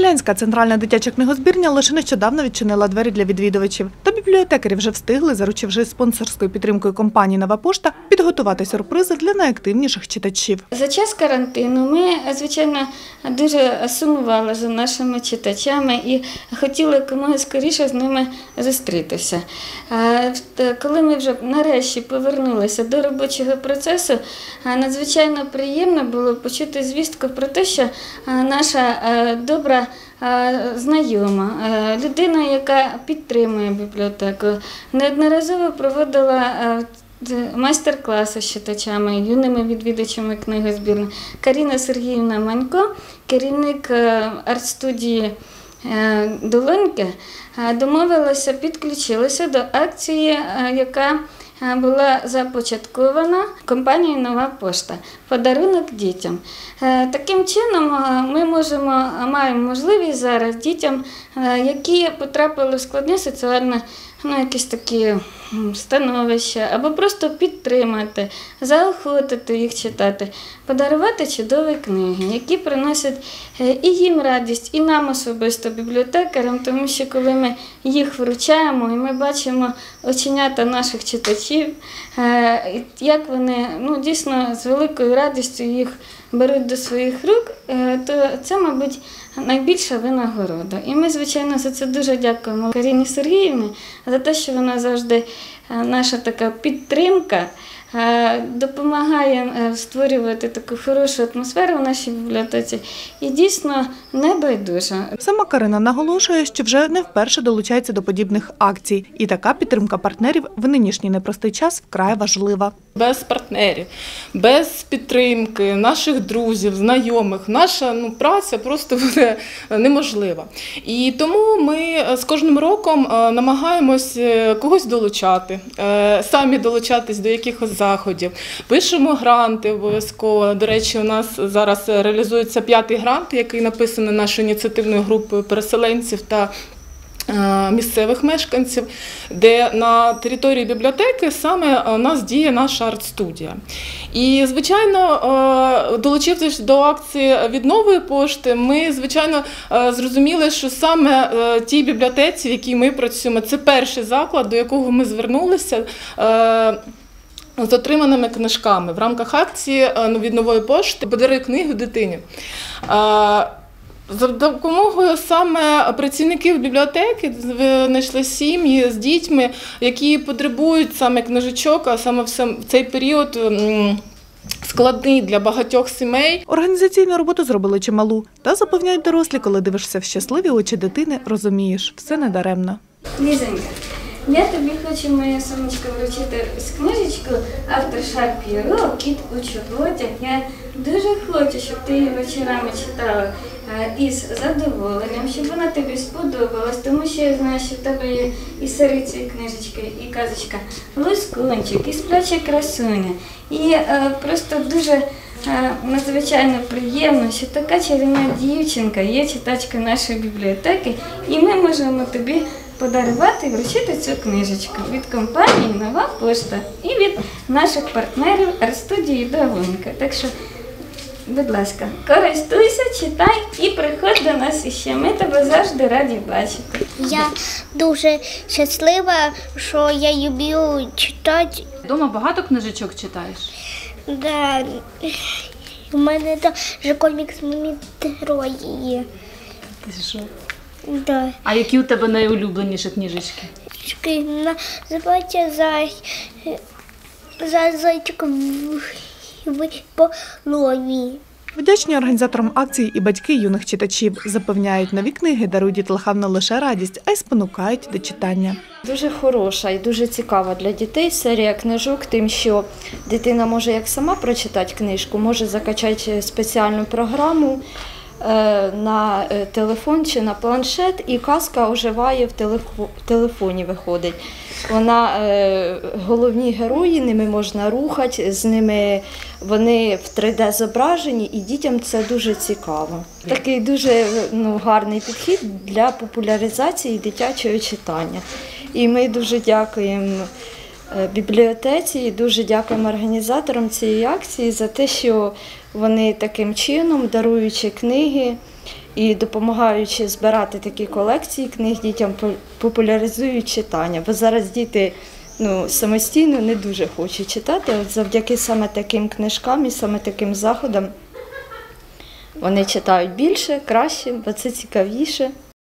Смілянська центральна дитяча книгозбірня лише нещодавно відчинила двері для відвідувачів. Та бібліотекарі вже встигли, заручивши спонсорською підтримкою компанії «Нова пошта», підготувати сюрпризи для найактивніших читачів. За час карантину ми, звичайно, дуже сумували за нашими читачами і хотіли якомога скоріше з ними зустрітися. Коли ми вже нарешті повернулися до робочого процесу, надзвичайно приємно було почути звістку про те, що наша добра знайома, людина, яка підтримує бібліотеку, неодноразово проводила майстер-класи з читачами, юними відвідувачами книгозбірні. Каріна Сергіївна Манько, керівник арт-студії «Долоньки», домовилася, підключилася до акції, яка була започаткована компанією «Нова пошта» «Подарунок дітям». Таким чином ми маємо можливість зараз дітям, які потрапили в складне соціальне якісь такі становища, або просто підтримати, заохотити їх читати, подарувати чудові книги, які приносять і їм радість, і нам особисто, бібліотекарям, тому що коли ми їх вручаємо, і ми бачимо оченята наших читачів, як вони дійсно з великою радістю їх беруть до своїх рук, то це, мабуть, найбільша винагорода. І ми, звичайно, за це дуже дякуємо Каріні Сергіївні, за те, що вона завжди наша така підтримка, допомагає створювати таку хорошу атмосферу в нашій бібліотеці і дійсно небайдужа. Сама Карина наголошує, що вже не вперше долучається до подібних акцій. І така підтримка партнерів в нинішній непростий час вкрай важлива. Без партнерів, без підтримки наших друзів, знайомих, наша праця просто буде неможлива. І тому ми з кожним роком намагаємось когось долучати, самі долучатись до якихось заходів. Пишемо гранти обов'язково. До речі, у нас зараз реалізується 5-й грант, який написаний нашою ініціативною групою переселенців та місцевих мешканців, де на території бібліотеки саме у нас діє наша арт-студія. І, звичайно, долучившись до акції від «Нової пошти», ми, звичайно, зрозуміли, що саме тій бібліотеці, в якій ми працюємо, це перший заклад, до якого ми звернулися з отриманими книжками. В рамках акції від «Нової пошти» «Подаруй книгу дитині». За допомогою саме працівників бібліотеки знайшли сім'ї з дітьми, які потребують саме книжечок, а саме в цей період складний для багатьох сімей. Організаційну роботу зробили чималу. Та запевняють дорослі, коли дивишся в щасливі очі дитини, розумієш, все не даремно. Лізонька, я тобі хочу, моя сонечко, вручити книжечку автор Шарп'єро «Кіт у чоботях». Я дуже хочу, щоб ти її вечорами читала із задоволенням, щоб вона тобі сподобалась, тому що я знаю, що в тебе є і Сариці книжечки, і казочка «Лускунчик», і «Спляча красуня». І просто дуже надзвичайно приємно, що така чарівна дівчинка є читачкою нашої бібліотеки, і ми можемо тобі подарувати і вручити цю книжечку від компанії «Нова пошта» і від наших партнерів арт-студії «Долонька». Так що, будь ласка, користуйся, читай і приходь до нас іще. Ми тебе завжди раді бачити. Я дуже щаслива, що я люблю читати. Вдома багато книжечок читаєш? Да. У мене теж комікс «Герої» є. Ти що? Да. А які у тебе найулюбленіші книжечки? Називається «Зайчик в полоні». Вдячні організаторам акції і батьки юних читачів. Запевняють, нові книги дарують дітлахам не лише радість, а й спонукають до читання. Дуже хороша і дуже цікава для дітей серія книжок, тим, що дитина може як сама прочитати книжку, може закачати спеціальну програму на телефон чи на планшет, і казка оживає в телефоні, виходить. Головні герої, ними можна рухати, з ними вони в 3D зображені, і дітям це дуже цікаво. Такий дуже гарний підхід для популяризації дитячого читання. І ми дуже дякуємо бібліотеці і дуже дякуємо організаторам цієї акції за те, що вони таким чином, даруючи книги і допомагаючи збирати такі колекції книг дітям, популяризують читання. Бо зараз діти самостійно не дуже хочуть читати, а от завдяки саме таким книжкам і саме таким заходам вони читають більше, краще, бо це цікавіше.